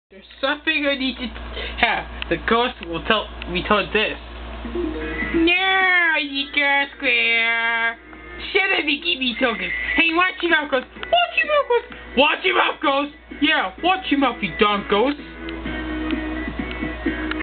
There's something I need to have. The ghost will be told this. No, you girl square. Shut up and give me tokens. Hey, watch your mouth, ghost. Watch your mouth, ghost. Watch your mouth, ghost. Yeah, watch your mouth, you darn ghost.